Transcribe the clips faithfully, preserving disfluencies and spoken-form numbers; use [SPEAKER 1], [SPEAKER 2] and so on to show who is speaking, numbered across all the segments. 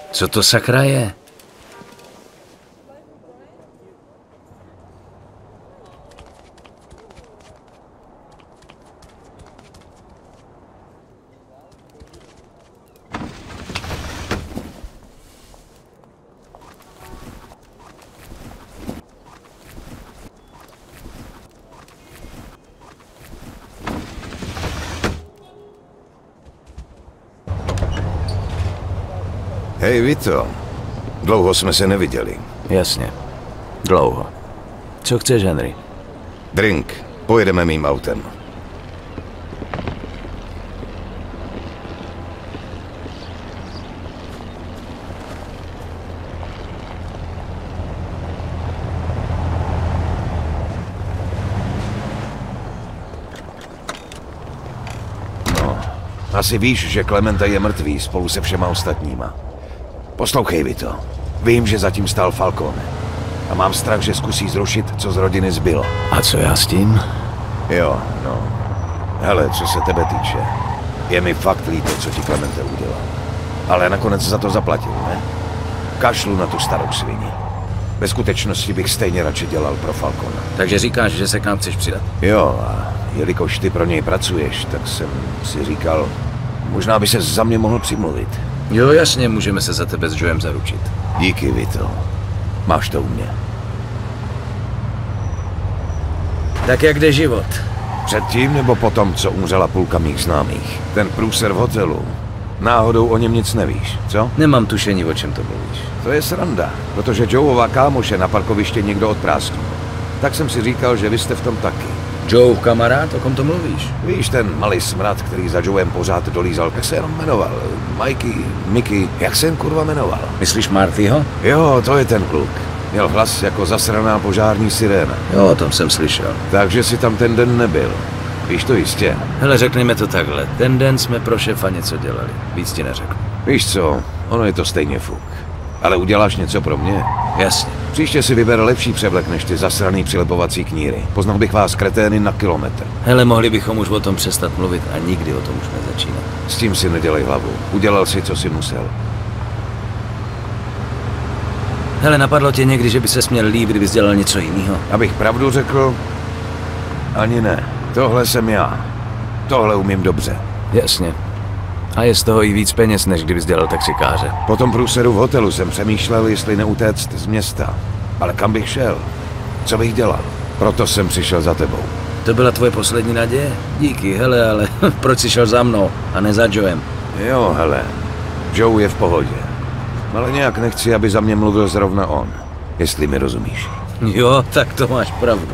[SPEAKER 1] Co to sakra je?
[SPEAKER 2] Hej, Vito. Dlouho jsme se neviděli.
[SPEAKER 1] Jasně. Dlouho. Co chceš, Henry?
[SPEAKER 2] Drink. Pojedeme mým autem. No, asi víš, že Clemente je mrtvý spolu se všema ostatníma. Poslouchej, Vito. Vím, že zatím stál Falcone. A mám strach, že zkusí zrušit, co z rodiny zbylo.
[SPEAKER 1] A co já s tím?
[SPEAKER 2] Jo, no. Hele, co se tebe týče, je mi fakt líto, co ti Clemente udělal. Ale nakonec za to zaplatil, ne? Kašlu na tu starou svini. Ve skutečnosti bych stejně radši dělal pro Falcona.
[SPEAKER 1] Takže říkáš, že se k nám chceš přidat?
[SPEAKER 2] Jo, a jelikož ty pro něj pracuješ, tak jsem si říkal, možná by se za mě mohl přimluvit.
[SPEAKER 1] Jo, jasně, můžeme se za tebe s Joem zaručit.
[SPEAKER 2] Díky, Vito. Máš to u mě.
[SPEAKER 1] Tak jak jde život?
[SPEAKER 2] Předtím nebo potom, co umřela půlka mých známých? Ten průser v hotelu. Náhodou o něm nic nevíš, co?
[SPEAKER 1] Nemám tušení, o čem to mluvíš.
[SPEAKER 2] To je sranda, protože Joeova kámoše na parkoviště někdo odprásnul. Tak jsem si říkal, že vy jste v tom taky.
[SPEAKER 1] Joe, kamarád, o kom to mluvíš?
[SPEAKER 2] Víš, ten malý smrad, který za Joem pořád dolízal, jak se jenom jmenoval? Mikey, Mickey, jak se jen kurva jmenoval?
[SPEAKER 1] Myslíš Martyho?
[SPEAKER 2] Jo, to je ten kluk. Měl hlas jako zasraná požární siréna.
[SPEAKER 1] Jo, o tom jsem slyšel.
[SPEAKER 2] Takže si tam ten den nebyl. Víš to jistě?
[SPEAKER 1] Hele, řekněme to takhle. Ten den jsme pro šefa něco dělali. Víc ti neřeknu.
[SPEAKER 2] Víš co, ono je to stejně fuk. Ale uděláš něco pro mě?
[SPEAKER 1] Jasně.
[SPEAKER 2] Příště si vyber lepší převlek než ty zasraný přilepovací kníry. Poznal bych vás kretény na kilometr.
[SPEAKER 1] Hele, mohli bychom už o tom přestat mluvit a nikdy o tom už nezačínat.
[SPEAKER 2] S tím si nedělej hlavu. Udělal si, co si musel.
[SPEAKER 1] Hele, napadlo tě někdy, že by se směl líp, kdybys dělal něco jiného?
[SPEAKER 2] Abych pravdu řekl, ani ne. Tohle jsem já. Tohle umím dobře.
[SPEAKER 1] Jasně. A je z toho i víc peněz, než kdybys dělal taxikáře.
[SPEAKER 2] Po tom průseru v hotelu jsem přemýšlel, jestli neutéct z města. Ale kam bych šel? Co bych dělal? Proto jsem přišel za tebou.
[SPEAKER 1] To byla tvoje poslední naděje? Díky, hele, ale proč jsi šel za mnou a ne za Joem?
[SPEAKER 2] Jo, hele. Joe je v pohodě. Ale nějak nechci, aby za mě mluvil zrovna on. Jestli mi rozumíš.
[SPEAKER 1] Jo, tak to máš pravdu.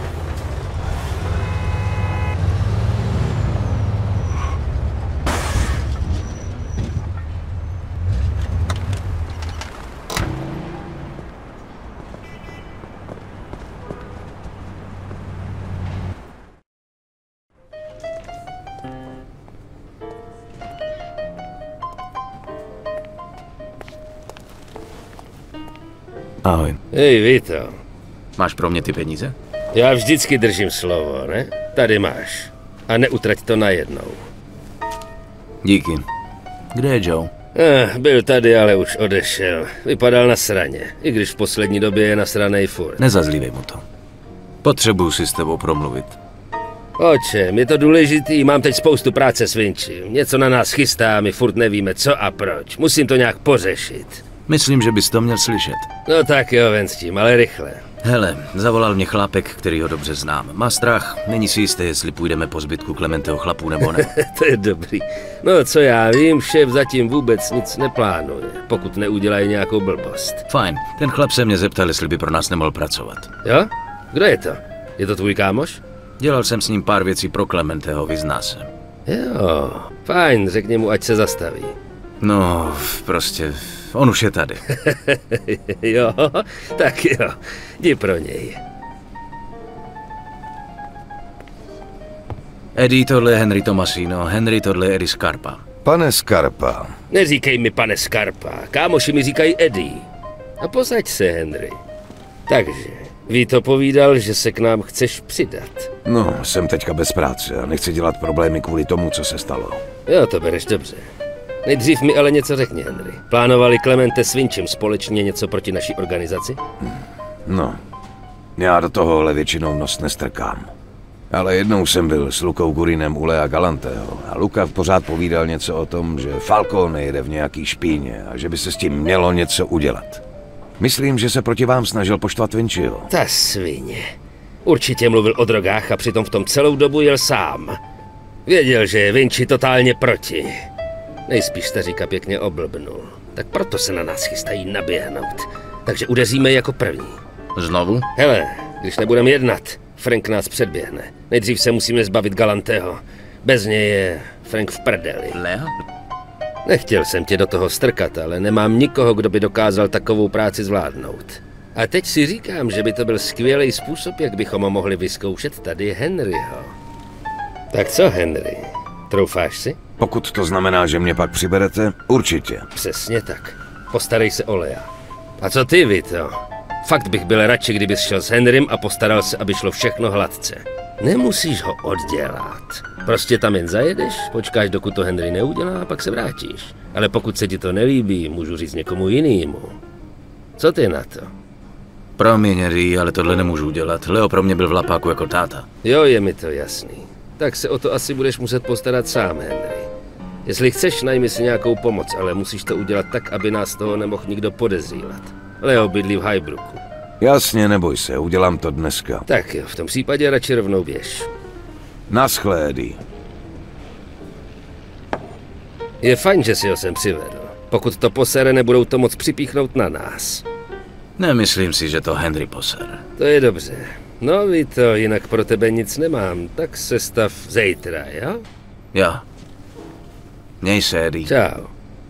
[SPEAKER 1] Ahoj.
[SPEAKER 3] Hej, Vito.
[SPEAKER 1] Máš pro mě ty peníze?
[SPEAKER 3] Já vždycky držím slovo, ne? Tady máš. A neutrať to najednou.
[SPEAKER 1] Díky. Kde je Joe?
[SPEAKER 3] Eh, byl tady, ale už odešel. Vypadal na sraně, i když v poslední době je nasranej furt.
[SPEAKER 1] Nezazlívej mu to. Potřebuju si s tebou promluvit.
[SPEAKER 3] O čem? Je to důležitý, mám teď spoustu práce s Vinčím. Něco na nás chystá, my furt nevíme co a proč. Musím to nějak pořešit.
[SPEAKER 1] Myslím, že bys to měl slyšet.
[SPEAKER 3] No tak jo, ven s tím, ale rychle.
[SPEAKER 1] Hele, zavolal mě chlápek, který ho dobře znám. Má strach, není si jistý, jestli půjdeme po zbytku Clementeho chlapů nebo ne.
[SPEAKER 3] To je dobrý. No co já vím, šéf zatím vůbec nic neplánuje, pokud neudělají nějakou blbost.
[SPEAKER 1] Fajn, ten chlap se mě zeptal, jestli by pro nás nemohl pracovat.
[SPEAKER 3] Jo? Kdo je to? Je to tvůj kámoš?
[SPEAKER 1] Dělal jsem s ním pár věcí pro Clementeho, vyzná se.
[SPEAKER 3] Jo, fajn, řekni mu, ať se zastaví.
[SPEAKER 1] No, prostě, on už je tady.
[SPEAKER 3] Jo, tak jo, jdi pro něj.
[SPEAKER 1] Eddie, tohle je Henry Tomasino, Henry, tohle je Eddie Scarpa.
[SPEAKER 2] Pane Scarpa.
[SPEAKER 3] Neříkej mi pane Scarpa, kámoši mi říkají Eddie. A posaď se, Henry. Takže, Vito povídal, že se k nám chceš přidat.
[SPEAKER 2] No, jsem teďka bez práce a nechci dělat problémy kvůli tomu, co se stalo.
[SPEAKER 3] Jo, to bereš dobře. Nejdřív mi ale něco řekni, Henry. Plánovali Clemente s Vinčem společně něco proti naší organizaci?
[SPEAKER 2] No, já do tohohle většinou nos nestrkám. Ale jednou jsem byl s Lukou Gurinem u Lea Galanteho a Luka pořád povídal něco o tom, že Falcone jede v nějaký špíně a že by se s tím mělo něco udělat. Myslím, že se proti vám snažil poštvat Vinčiho.
[SPEAKER 3] Ta svině. Určitě mluvil o drogách a přitom v tom celou dobu jel sám. Věděl, že je Vinci totálně proti. Nejspíš staříka pěkně oblbnul. Tak proto se na nás chystají naběhnout. Takže udeříme jako první.
[SPEAKER 1] Znovu?
[SPEAKER 3] Hele, když nebudeme jednat, Frank nás předběhne. Nejdřív se musíme zbavit Galanteho. Bez něj je Frank v prdeli.
[SPEAKER 1] Lea?
[SPEAKER 3] Nechtěl jsem tě do toho strkat, ale nemám nikoho, kdo by dokázal takovou práci zvládnout. A teď si říkám, že by to byl skvělý způsob, jak bychom ho mohli vyzkoušet tady Henryho. Tak co, Henry? Troufáš si?
[SPEAKER 2] Pokud to znamená, že mě pak přiberete, určitě.
[SPEAKER 3] Přesně tak. Postarej se o Lea. A co ty, Vito? Fakt bych byl radši, kdybys šel s Henrym a postaral se, aby šlo všechno hladce. Nemusíš ho oddělat. Prostě tam jen zajedeš, počkáš, dokud to Henry neudělá a pak se vrátíš. Ale pokud se ti to nelíbí, můžu říct někomu jinému. Co ty na to?
[SPEAKER 1] Promiň, Eddie, ale tohle nemůžu udělat. Leo pro mě byl v lapáku jako táta.
[SPEAKER 3] Jo, je mi to jasný. Tak se o to asi budeš muset postarat sám, Henry. Jestli chceš, najmi si nějakou pomoc, ale musíš to udělat tak, aby nás toho nemohl nikdo podezřívat. Leo bydlí v Highbrooku.
[SPEAKER 2] Jasně, neboj se, udělám to dneska.
[SPEAKER 3] Tak jo, v tom případě radši rovnou běž.
[SPEAKER 2] Naschle, Eddie.
[SPEAKER 3] Je fajn, že si ho sem přivedl. Pokud to posere, nebudou to moc připíchnout na nás.
[SPEAKER 1] Nemyslím si, že to Henry poser.
[SPEAKER 3] To je dobře. No, ví to, jinak pro tebe nic nemám, tak se stav zítra, jo?
[SPEAKER 1] Jo. Měj se, Eddie.
[SPEAKER 3] Čau.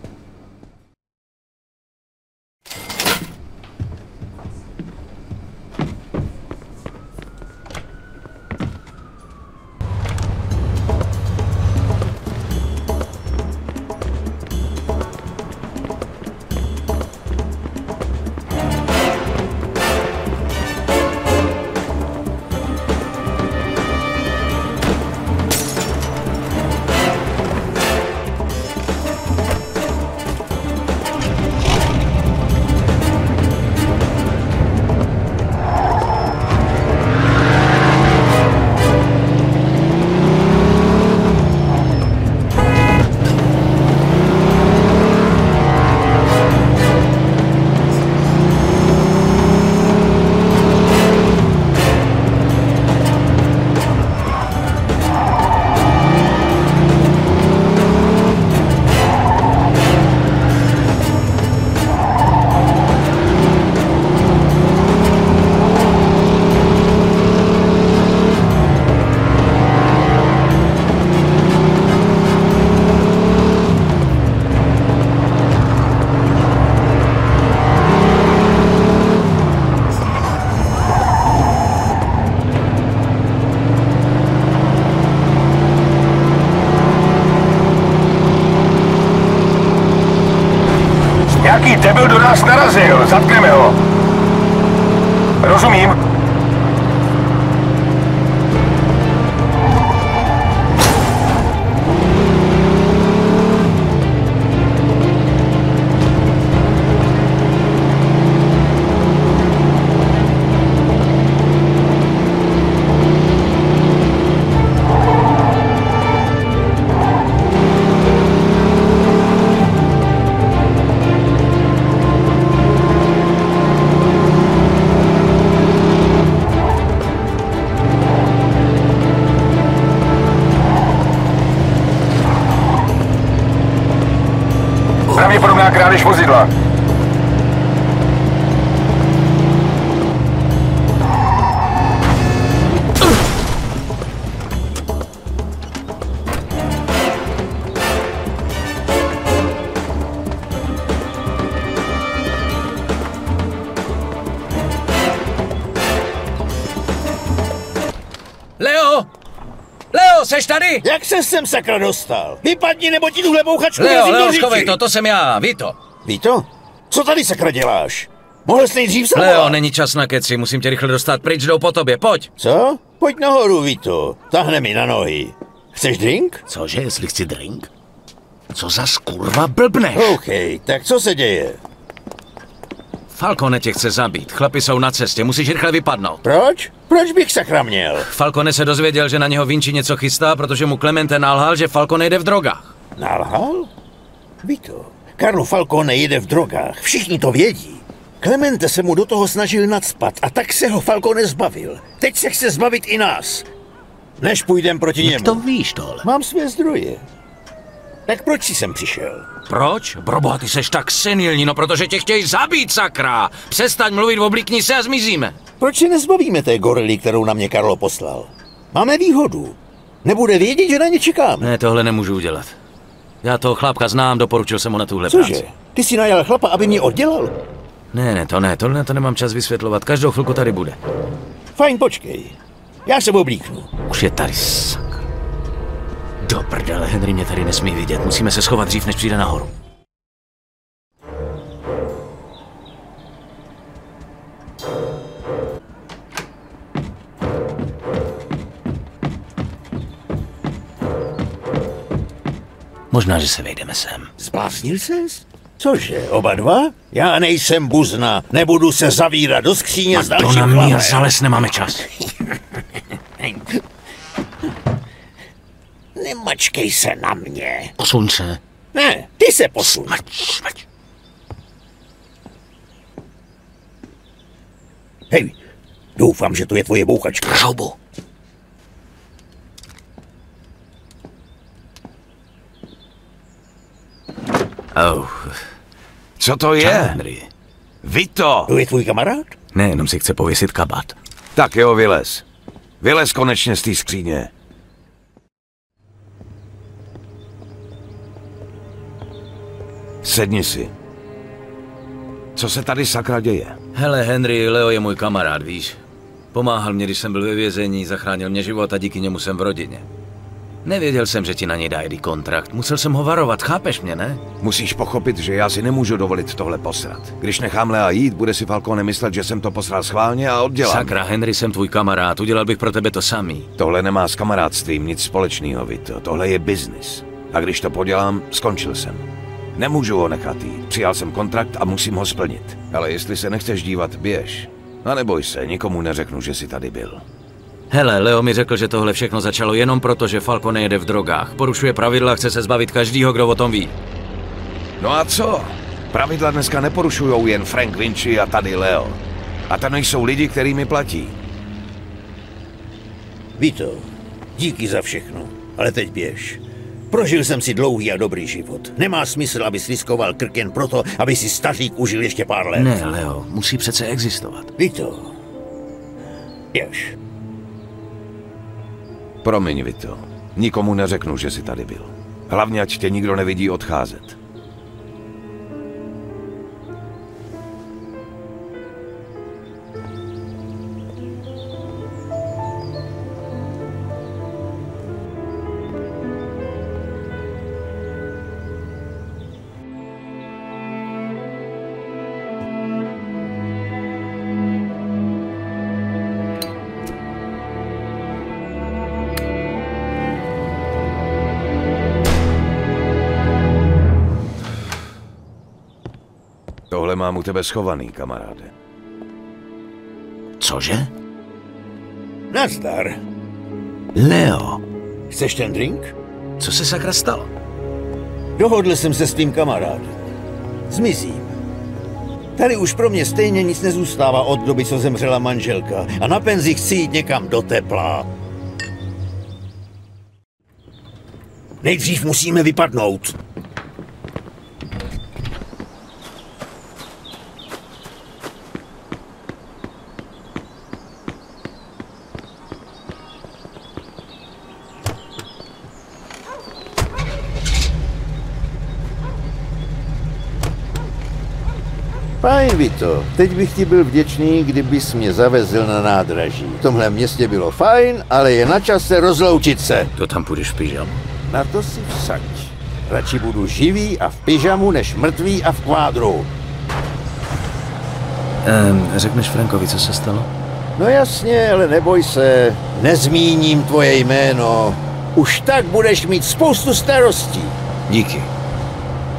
[SPEAKER 2] Nějaký debil do nás narazil, zatkneme ho. Rozumím. Pravděpodobná krádež vozidla.
[SPEAKER 1] Leo! Leo, seš tady?
[SPEAKER 4] Jak se sem sakra dostal? Vypadni, nebo ti tuhle bouchačku
[SPEAKER 1] Leo,
[SPEAKER 4] vrazím do
[SPEAKER 1] Leo,
[SPEAKER 4] řiči.
[SPEAKER 1] schovej to, to jsem já, Vito.
[SPEAKER 4] Víto? Co tady sakra děláš? Mohl jsi nejdřív zavolat.
[SPEAKER 1] Leo, není čas na keci, musím tě rychle dostat pryč, jdou po tobě, pojď.
[SPEAKER 4] Co? Pojď nahoru, Víto. Tahne mi na nohy. Chceš drink?
[SPEAKER 1] Cože, jestli chci drink? Co za skurva blbneš?
[SPEAKER 4] OK, tak co se děje?
[SPEAKER 1] Falcone tě chce zabít. Chlapi jsou na cestě, musíš rychle vypadnout.
[SPEAKER 4] Proč? Proč bych sakra měl?
[SPEAKER 1] Falcone se dozvěděl, že na něho Vinci něco chystá, protože mu Clemente nalhal, že Falcone jde v drogách.
[SPEAKER 4] Nalhal? Vito, Carlo Falcone jede v drogách, všichni to vědí. Clemente se mu do toho snažil nacpat a tak se ho Falcone zbavil. Teď se chce zbavit i nás. Než půjdem proti
[SPEAKER 1] Jak
[SPEAKER 4] němu.
[SPEAKER 1] to víš, tohle?
[SPEAKER 4] Mám své zdroje. Tak proč jsi sem přišel?
[SPEAKER 1] Proč? Proboha, ty seš tak senilní, no protože tě chtějí zabít, sakra! Přestaň mluvit, oblíkni se a zmizíme.
[SPEAKER 4] Proč se nezbavíme té gorily, kterou na mě Carlo poslal? Máme výhodu. Nebude vědět, že na ně čekáme.
[SPEAKER 1] Ne, tohle nemůžu udělat. Já toho chlápka znám, doporučil jsem mu na tuhle
[SPEAKER 4] Cože?
[SPEAKER 1] práci.
[SPEAKER 4] Ty jsi najal chlapa, aby mě oddělal?
[SPEAKER 1] Ne, ne, to ne, tohle to nemám čas vysvětlovat, každou chvilku tady bude.
[SPEAKER 4] Fajn, počkej. Já se oblíknu.
[SPEAKER 1] Už je tady, sakra. Do prdele, Henry mě tady nesmí vidět, musíme se schovat dřív, než přijde nahoru. Možná, že se vejdeme sem.
[SPEAKER 4] Zbláznil ses? Cože, oba dva? Já nejsem buzna, nebudu se zavírat do skříně s
[SPEAKER 1] To na
[SPEAKER 4] dalším
[SPEAKER 1] mě
[SPEAKER 4] chlapem.
[SPEAKER 1] zales nemáme čas.
[SPEAKER 4] Nemačkej se na mě.
[SPEAKER 1] Posuň se.
[SPEAKER 4] Ne, ty se posuň.
[SPEAKER 1] Smrť, smrť.
[SPEAKER 4] Hej, doufám, že to je tvoje bouchačka.
[SPEAKER 1] Šoubu. Oh.
[SPEAKER 2] Co to
[SPEAKER 1] Je.
[SPEAKER 2] je?
[SPEAKER 1] Henry.
[SPEAKER 2] Vito!
[SPEAKER 4] To je tvůj kamarád?
[SPEAKER 1] Ne, jenom si chce pověsit kabát.
[SPEAKER 2] Tak jo, vylez. Vylez konečně z té skříně. Sedni si. Co se tady sakra děje?
[SPEAKER 1] Hele, Henry, Leo je můj kamarád, víš? Pomáhal mě, když jsem byl ve vězení, zachránil mě život a díky němu jsem v rodině. Nevěděl jsem, že ti na něj dají kontrakt. Musel jsem ho varovat, chápeš mě, ne?
[SPEAKER 2] Musíš pochopit, že já si nemůžu dovolit tohle posrat. Když nechám Lea jít, bude si Falcone myslet, že jsem to posral schválně a oddělám.
[SPEAKER 1] Sakra, Henry, jsem tvůj kamarád, udělal bych pro tebe to samý.
[SPEAKER 2] Tohle nemá s kamarádstvím nic společného, Vito. Tohle je biznis. A když to podělám, skončil jsem. Nemůžu ho nechat jít. Přijal jsem kontrakt a musím ho splnit. Ale jestli se nechceš dívat, běž. A neboj se, nikomu neřeknu, že jsi tady byl.
[SPEAKER 1] Hele, Leo mi řekl, že tohle všechno začalo jenom proto, že Falcone jede v drogách. Porušuje pravidla, chce se zbavit každýho, kdo o tom ví.
[SPEAKER 2] No a co? Pravidla dneska neporušujou jen Frank Vinci a tady Leo. A to nejsou lidi, který mi platí.
[SPEAKER 4] Vito, díky za všechno, ale teď běž. Prožil jsem si dlouhý a dobrý život. Nemá smysl, aby riskoval krk jen proto, aby si stařík užil ještě pár let.
[SPEAKER 1] Ne, Leo, musí přece existovat.
[SPEAKER 4] Vito, běž.
[SPEAKER 2] Promiň, Vito. Nikomu neřeknu, že jsi tady byl. Hlavně, ať tě nikdo nevidí odcházet. Tohle mám u tebe schovaný, kamaráde.
[SPEAKER 1] Cože?
[SPEAKER 4] Nazdar.
[SPEAKER 1] Leo,
[SPEAKER 4] Chceš ten drink?
[SPEAKER 1] co se sakra stalo?
[SPEAKER 4] Dohodl jsem se s tvým kamarádem. Zmizím. Tady už pro mě stejně nic nezůstává od doby, co zemřela manželka. A na penzi chci jít někam do tepla. Nejdřív musíme vypadnout. Fajn, Vito. Teď bych ti byl vděčný, kdybys mě zavezl na nádraží. V tomhle městě bylo fajn, ale je na čase rozloučit se.
[SPEAKER 1] To tam půjdeš v pyžamu.
[SPEAKER 4] Na to si vsaď. Radši budu živý a v pyžamu, než mrtvý a v kvádru.
[SPEAKER 1] Ehm, řekneš Frankovi, co se stalo?
[SPEAKER 4] No jasně, ale neboj se. Nezmíním tvoje jméno. Už tak budeš mít spoustu starostí.
[SPEAKER 1] Díky.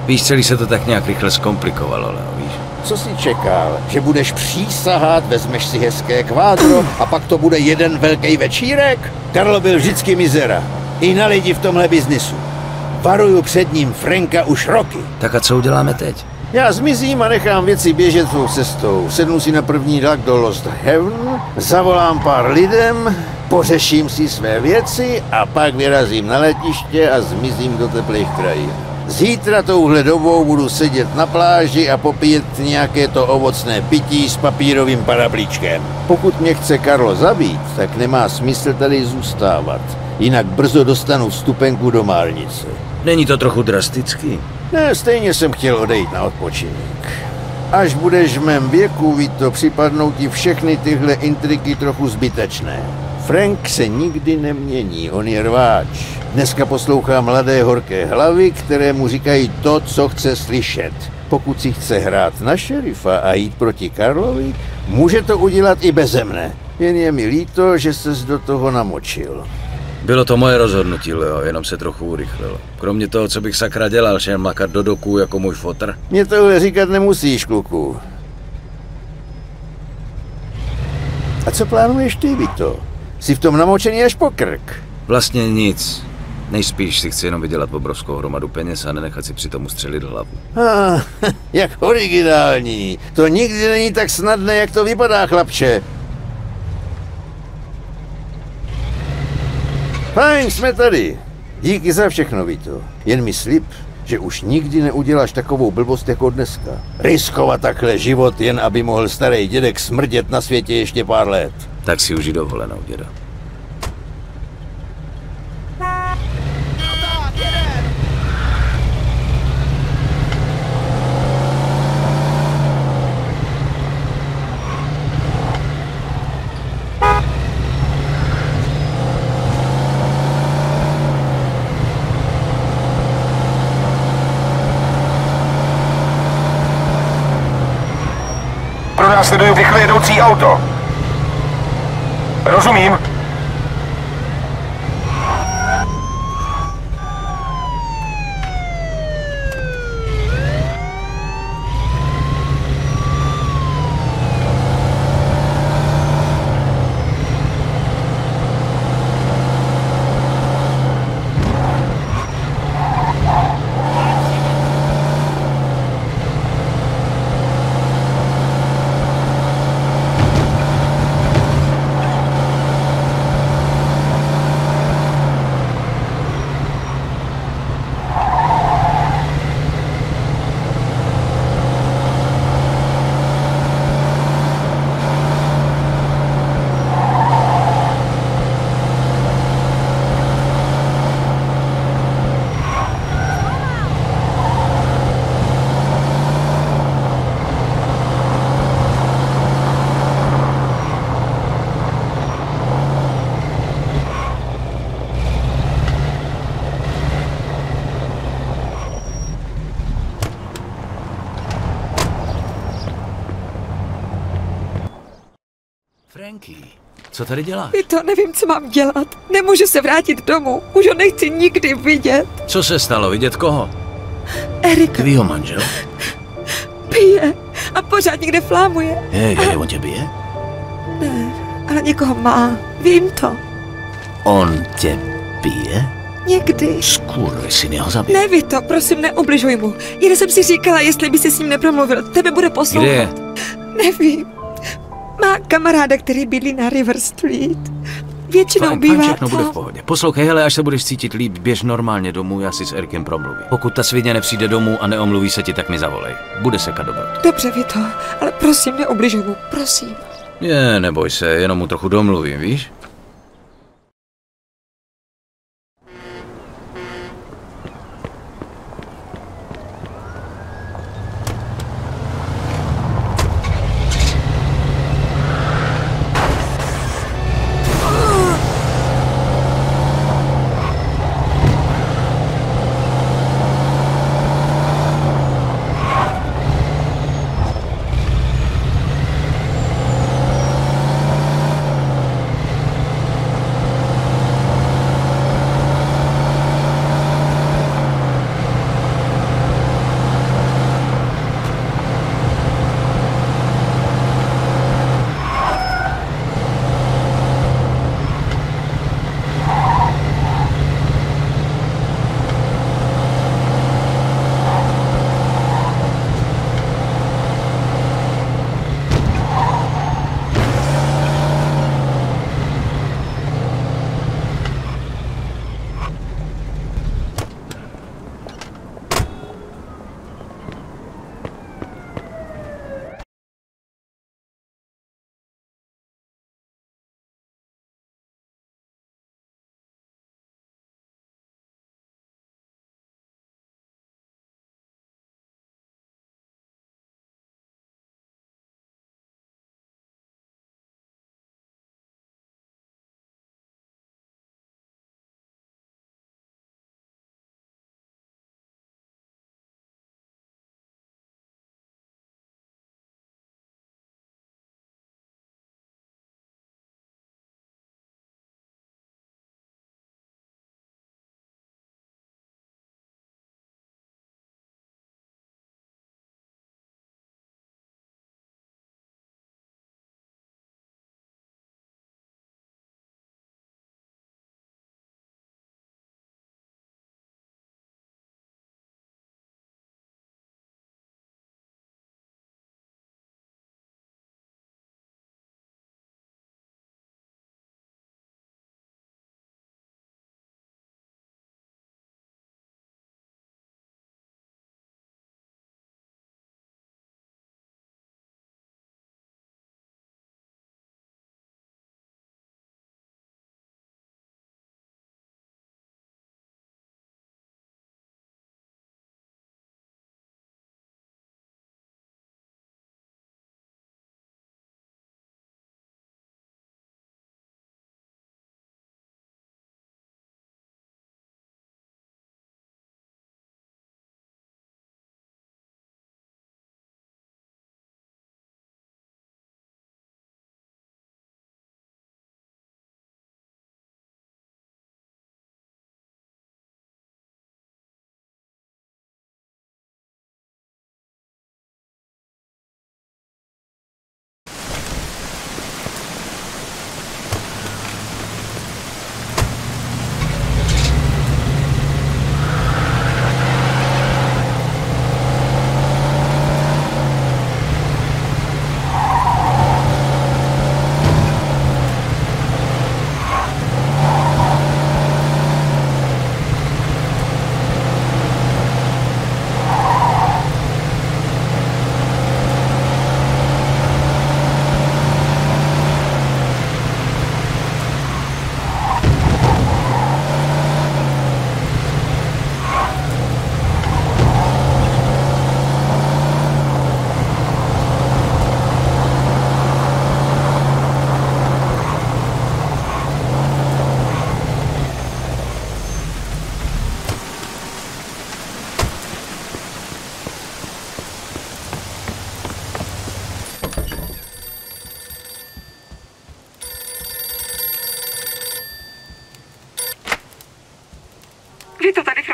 [SPEAKER 1] Víš, celý se to tak nějak rychle zkomplikovalo, Leo, víš?
[SPEAKER 4] Co jsi čekal? Že budeš přísahat, vezmeš si hezké kvádro a pak to bude jeden velký večírek? Karlo byl vždycky mizera. I na lidi v tomhle biznisu. Varuju před ním Franka už roky.
[SPEAKER 1] Tak a co uděláme teď?
[SPEAKER 4] Já zmizím a nechám věci běžet svou cestou. Sednu si na první vlak do Lost Heaven, zavolám pár lidem, pořeším si své věci a pak vyrazím na letiště a zmizím do teplých krajin. Zítra touhle dobou budu sedět na pláži a popíjet nějaké to ovocné pití s papírovým paraplíčkem. Pokud mě chce Karlo zabít, tak nemá smysl tady zůstávat. Jinak brzo dostanu vstupenku do márnice.
[SPEAKER 1] Není to trochu drastický?
[SPEAKER 4] Ne, stejně jsem chtěl odejít na odpočinek. Až budeš v mém věku, Vito, připadnou ti všechny tyhle intriky trochu zbytečné. Frank se nikdy nemění, on je rváč. Dneska poslouchá mladé horké hlavy, které mu říkají to, co chce slyšet. Pokud si chce hrát na šerifa a jít proti Karlovi, může to udělat i beze mne. Jen je mi líto, že ses do toho namočil.
[SPEAKER 1] Bylo to moje rozhodnutí, Leo, jenom se trochu urychlilo. Kromě toho, co bych sakra dělal, šel makat do doků jako můj fotr.
[SPEAKER 4] Mě tohle říkat nemusíš, kluku. A co plánuješ ty, Vito? Jsi v tom namočený až po krk.
[SPEAKER 1] Vlastně nic. Nejspíš si chci jenom vydělat obrovskou hromadu peněz a nenechat si přitom ustřelit hlavu.
[SPEAKER 4] Ah, jak originální. To nikdy není tak snadné, jak to vypadá, chlapče. Fajn, jsme tady. Díky za všechno, Vito. Jen mi slib, že už nikdy neuděláš takovou blbost jako dneska. Riskovat takhle život, jen aby mohl starý dědek smrdět na světě ještě pár let.
[SPEAKER 1] Tak si uži dovolenou, děda.
[SPEAKER 5] Následuju rychle jedoucí auto. Rozumím.
[SPEAKER 1] Franky, co tady děláš?
[SPEAKER 6] Vito, nevím, co mám dělat. Nemůžu se vrátit domů. Už ho nechci nikdy vidět.
[SPEAKER 1] Co se stalo? Vidět koho?
[SPEAKER 6] Erika.
[SPEAKER 1] Tvýho manžel?
[SPEAKER 6] Pije. A pořád někde flámuje.
[SPEAKER 1] Hej, hej, on tě bije?
[SPEAKER 6] Ne, ale někoho má. Vím to.
[SPEAKER 1] On tě bije?
[SPEAKER 6] Někdy.
[SPEAKER 1] Skurvysyn, jeho zabij.
[SPEAKER 6] Ne, Vito, prosím, neubližuj mu. Jen jsem si říkala, jestli by si s ním nepromluvil. Tebe bude poslouchat.
[SPEAKER 1] Kde je?
[SPEAKER 6] Nevím. Má kamaráda, který bydlí na River Street. Většinou
[SPEAKER 1] Fajn,
[SPEAKER 6] bývá
[SPEAKER 1] fajn, všechno
[SPEAKER 6] tam.
[SPEAKER 1] bude v pohodě. Poslouchej, hele, až se budeš cítit líp, běž normálně domů, já si s Erikem promluvím. Pokud ta svině nepřijde domů a neomluví se ti, tak mi zavolej. Bude sekat dobrotu.
[SPEAKER 6] Dobře, Vito, ale prosím, neubližuj mu, prosím.
[SPEAKER 1] Je, neboj se, jenom mu trochu domluvím, víš?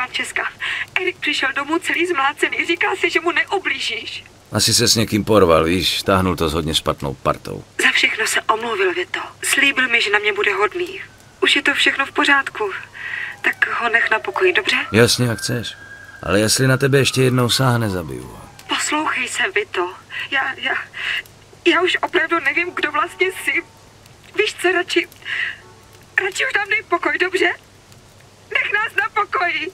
[SPEAKER 6] Francesca. Erik přišel domů celý zmlácený, říká si, že mu neublížíš.
[SPEAKER 1] Asi se s někým porval, víš, táhnul to s hodně špatnou partou.
[SPEAKER 6] Za všechno se omluvil, Vito. Slíbil mi, že na mě bude hodný. Už je to všechno v pořádku. Tak ho nech na pokoji, dobře?
[SPEAKER 1] Jasně, jak chceš. Ale jestli na tebe ještě jednou sáhne, zabiju.
[SPEAKER 6] Poslouchej se, Vito. Já, já, já už opravdu nevím, kdo vlastně jsi. Víš co, radši, radši už nám dej pokoj, dobře? Nech nás na pokoji.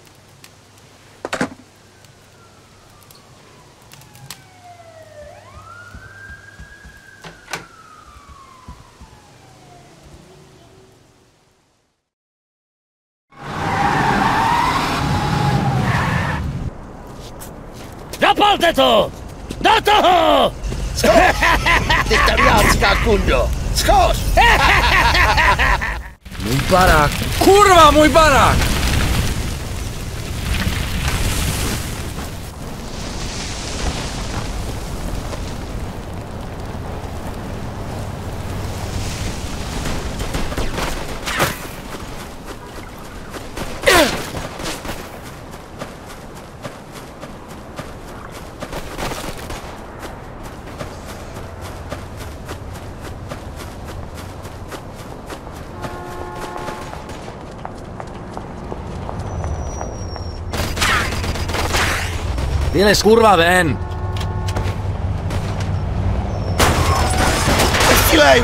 [SPEAKER 3] Zapalte to! Do toho!
[SPEAKER 4] Ty taliánská kundo! Schoř!
[SPEAKER 1] Můj barák! Kurva, můj barák! Vylez kurva ven!
[SPEAKER 4] Nestřílej!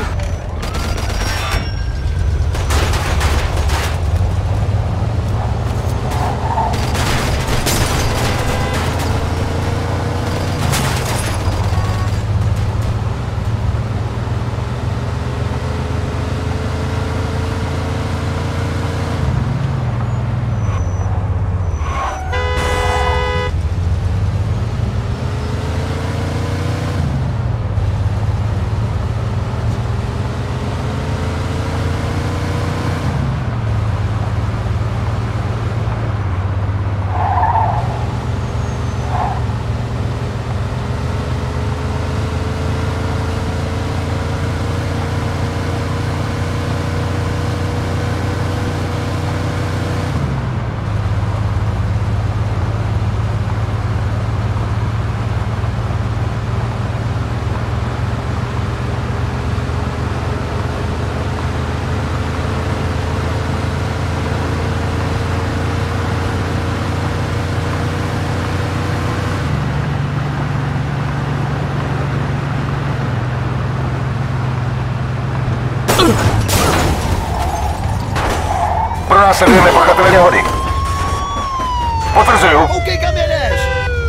[SPEAKER 5] Pronásledujeme pachatele nehody. Potvrzuju.
[SPEAKER 4] OK, kam jedeš?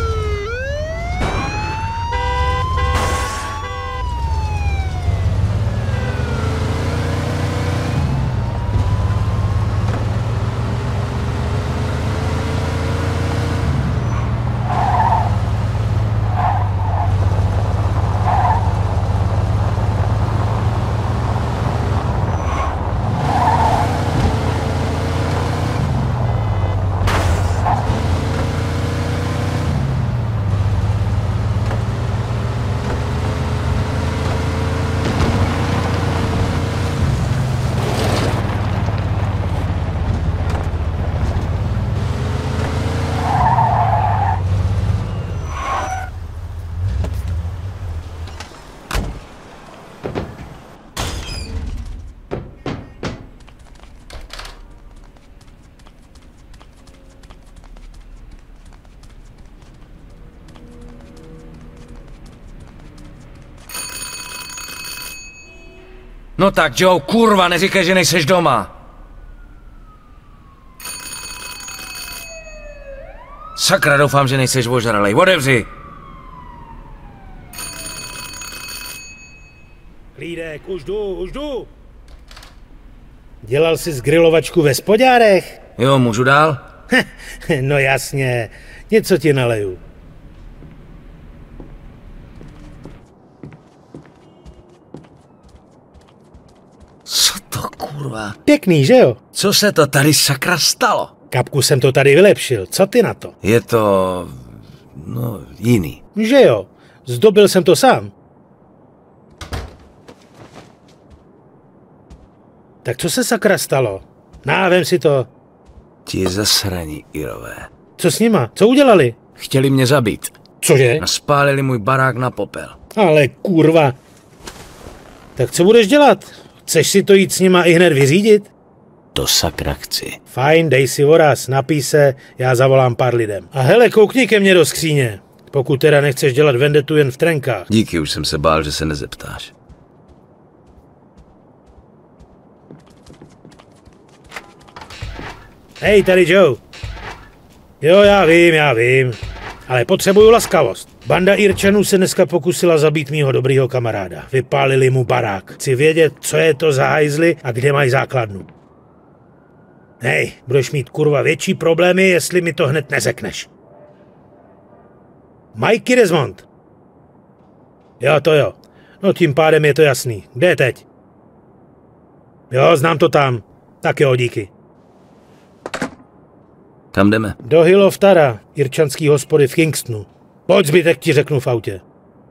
[SPEAKER 1] No tak, Joe, kurva, neříkej, že nejseš doma. Sakra, doufám, že nejseš ožralej. Otevři!
[SPEAKER 7] Klídek, už jdu, už jdu. Dělal jsi grilovačku ve spodárech?
[SPEAKER 1] Jo, můžu dál?
[SPEAKER 7] No jasně, něco ti naleju.
[SPEAKER 1] Co to kurva?
[SPEAKER 7] Pěkný, že jo?
[SPEAKER 1] Co se to tady sakra stalo?
[SPEAKER 7] Kapku jsem to tady vylepšil, co ty na to?
[SPEAKER 1] Je to... no, jiný.
[SPEAKER 7] Že jo, zdobil jsem to sám. Tak co se sakra stalo? Návem si to.
[SPEAKER 1] Ti zasraní Irové.
[SPEAKER 7] Co s nima? Co udělali?
[SPEAKER 1] Chtěli mě zabít.
[SPEAKER 7] Cože?
[SPEAKER 1] A spálili můj barák na popel.
[SPEAKER 7] Ale kurva. Tak co budeš dělat? Chceš si to jít s nima i hned vyřídit?
[SPEAKER 1] To sakra chci.
[SPEAKER 7] Fajn, dej si voraz, napij se, já zavolám pár lidem. A hele, koukni ke mně do skříně. Pokud teda nechceš dělat vendetu jen v trenkách.
[SPEAKER 1] Díky, už jsem se bál, že se nezeptáš.
[SPEAKER 7] Hej, tady Joe. Jo, já vím, já vím. Ale potřebuju laskavost. Banda Irčanů se dneska pokusila zabít mýho dobrýho kamaráda. Vypálili mu barák. Chci vědět, co je to za hajzly a kde mají základnu. Hej, budeš mít kurva větší problémy, jestli mi to hned neřekneš. Mikey Desmond. Jo, to jo. No tím pádem je to jasný. Kde je teď? Jo, znám to tam. Tak jo, díky.
[SPEAKER 1] Kam jdeme?
[SPEAKER 7] Do Hill of Tara, irčanský hospody v Kingstonu. Pojď, zbytek ti řeknu v autě.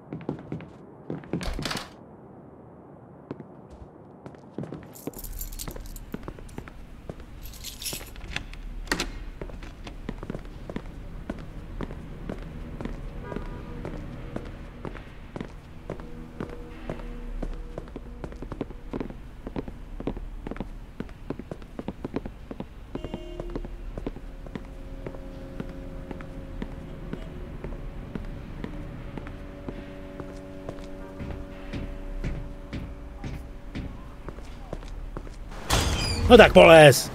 [SPEAKER 7] No tak polez.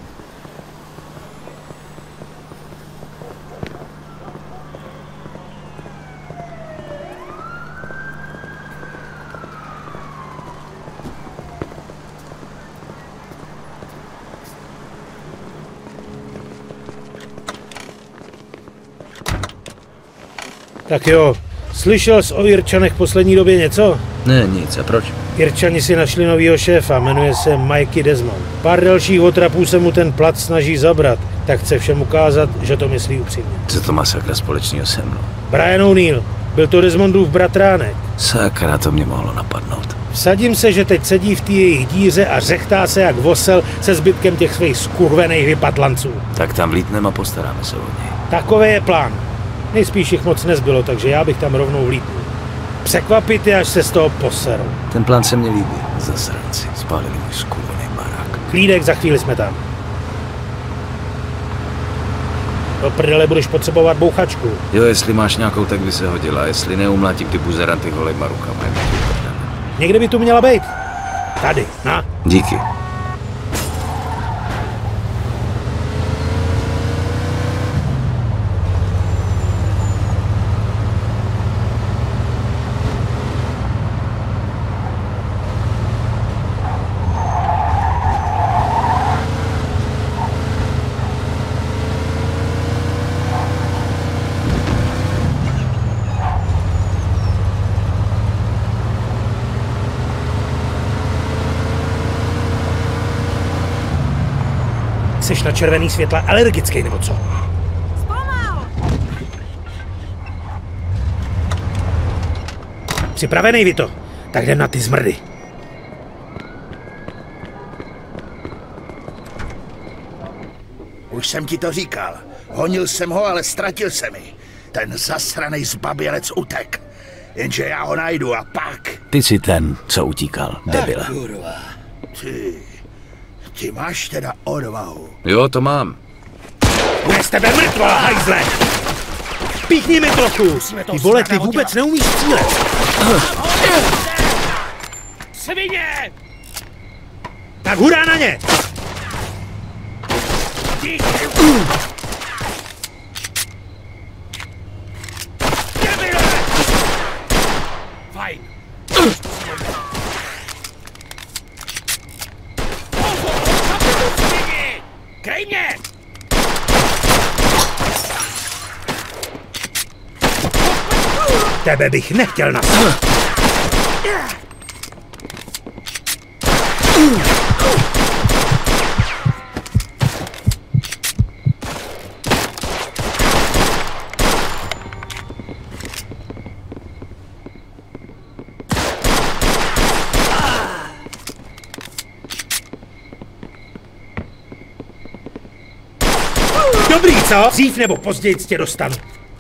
[SPEAKER 7] Tak jo, slyšel jsi o Irčanech v poslední době něco?
[SPEAKER 1] Ne, nic. A proč?
[SPEAKER 7] Irčani si našli novýho šéfa, jmenuje se Mikey Desmond. Pár dalších otrapů se mu ten plat snaží zabrat, tak chce všem ukázat, že to myslí upřímně.
[SPEAKER 1] Co to má sakra společného se mnou?
[SPEAKER 7] Brian O'Neill, byl to Desmondův bratránek.
[SPEAKER 1] Sakra, to mě mohlo napadnout.
[SPEAKER 7] Vsadím se, že teď sedí v té jejich díře a řechtá se jak vosel se zbytkem těch svých skurvených vypatlanců.
[SPEAKER 1] Tak tam vlítneme a postaráme se o něj.
[SPEAKER 7] Takový je plán. Nejspíš jich moc nezbylo, takže já bych tam rovnou vlítnul. Překvapit je, až se z toho poserou.
[SPEAKER 1] Ten plán se mně líbí. Zasranci, spálili můj skurvený barák.
[SPEAKER 7] Klídek, za chvíli jsme tam. Do prdele budeš potřebovat bouchačku.
[SPEAKER 1] Jo, jestli máš nějakou, tak by se hodila. Jestli ne, umlátím ty buzeranty holejma rukama.
[SPEAKER 7] Někde by tu měla být. Tady, na.
[SPEAKER 1] Díky.
[SPEAKER 7] Jseš na červený světla alergický, nebo co?
[SPEAKER 6] Zpomal!
[SPEAKER 7] Připravenej, Vito? Tak jdem na ty zmrdy.
[SPEAKER 4] Už jsem ti to říkal. Honil jsem ho, ale ztratil se mi. Ten zasranej zbabělec utek. Jenže já ho najdu a pak...
[SPEAKER 1] Ty jsi ten, co utíkal, debile.
[SPEAKER 4] Ach, kurva. Ty... Ty máš teda odvahu.
[SPEAKER 1] Jo, to mám.
[SPEAKER 7] Bude z tebe mrtvá, hajzle! Píchni mi trochu! Ty vole, ty vůbec neumíš střílet! Svině! Tak hurá na ně!
[SPEAKER 4] Fajn. Kryj mě!
[SPEAKER 7] Tebe bych nechtěl nasadit. dobrý, co? Dřív nebo později tě dostanu.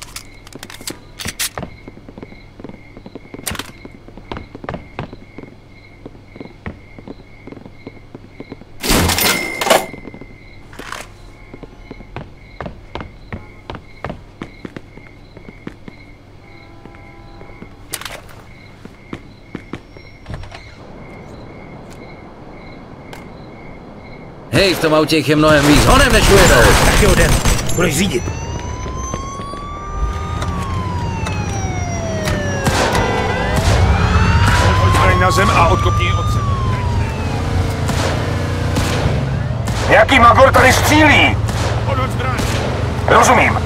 [SPEAKER 1] Hej, v tom autě jich je mnohem víc. Honem než ujedou.
[SPEAKER 7] Tak jo, jdem. Budeš řídit.
[SPEAKER 5] Hoď zbraň na zem a odkopni ji od sebe. Nějaký magor tady střílí! Odhoď zbraň! Rozumím.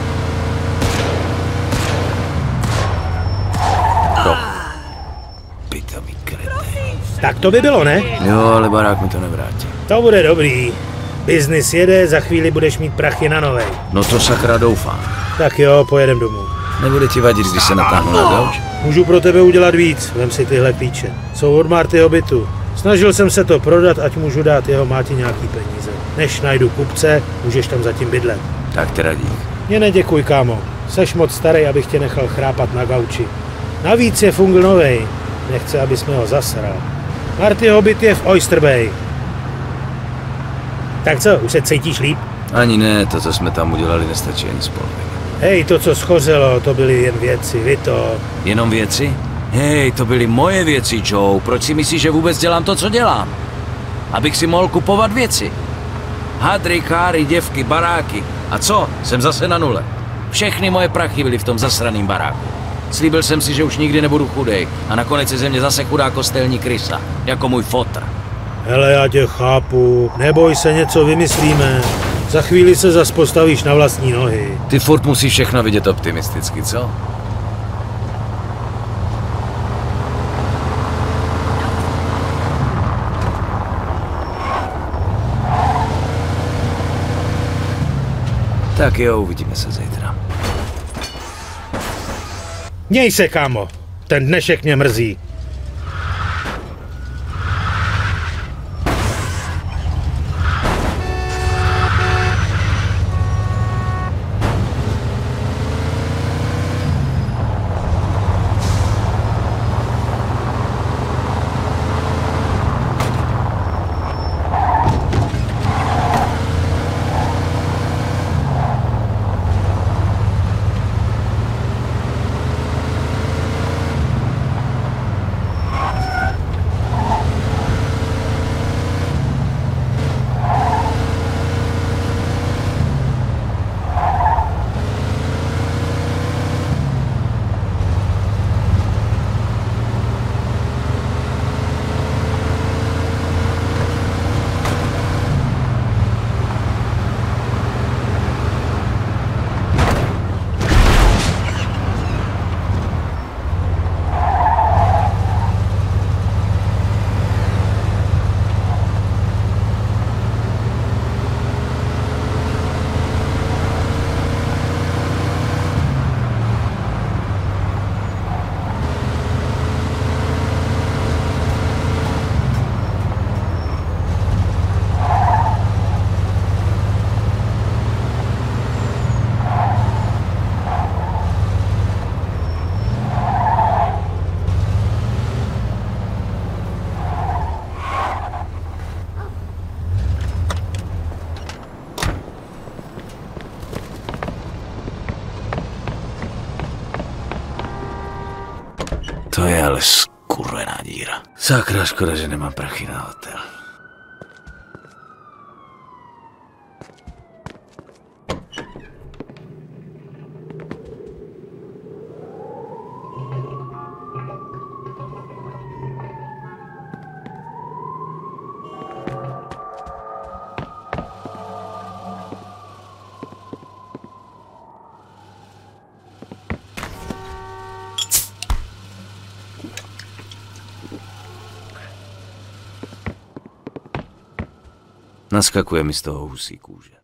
[SPEAKER 1] Pitomý krety.
[SPEAKER 7] Tak to by bylo, ne?
[SPEAKER 1] Jo, ale barák mi to nevrátí.
[SPEAKER 7] To bude dobrý. Biznis jede, za chvíli budeš mít prachy na novej.
[SPEAKER 1] No to sakra doufám.
[SPEAKER 7] Tak jo, pojedem domů.
[SPEAKER 1] Nebude ti vadit, když se natáhnu na gauč?
[SPEAKER 7] Můžu pro tebe udělat víc, vem si tyhle klíče. Jsou od Martyho bytu. Snažil jsem se to prodat, ať můžu dát jeho máti nějaký peníze. Než najdu kupce, můžeš tam zatím bydlet.
[SPEAKER 1] Tak teda dík.
[SPEAKER 7] Mě neděkuj, kámo. Seš moc starý, abych tě nechal chrápat na gauči. Navíc je fungl novej. Nechce, abys mi ho zasral. Martyho byt je v Oyster Bay. Tak co, už se cítíš líp?
[SPEAKER 1] Ani ne, to, co jsme tam udělali, nestačí ani spolek.
[SPEAKER 7] Hej, to, co schořelo, to byly jen věci, vy to...
[SPEAKER 1] Jenom věci? Hej, to byly moje věci, Joe. Proč si myslíš, že vůbec dělám to, co dělám? Abych si mohl kupovat věci. Hadry, káry, děvky, baráky. A co? Jsem zase na nule. Všechny moje prachy byly v tom zasraným baráku. Slíbil jsem si, že už nikdy nebudu chudej. A nakonec je ze mě zase chudá kostelní krysa. Jako můj fotr.
[SPEAKER 7] Hele, já tě chápu. Neboj se, něco vymyslíme. Za chvíli se zas postavíš na vlastní nohy.
[SPEAKER 1] Ty furt musíš všechno vidět optimisticky, co? Tak jo, uvidíme se zítra.
[SPEAKER 7] Měj se, kámo. Ten dnešek mě mrzí.
[SPEAKER 1] To je ale skurvená díra. Sakra, škoda, že nemám prachy na hotel. Naskakuje mi z toho husí kůže.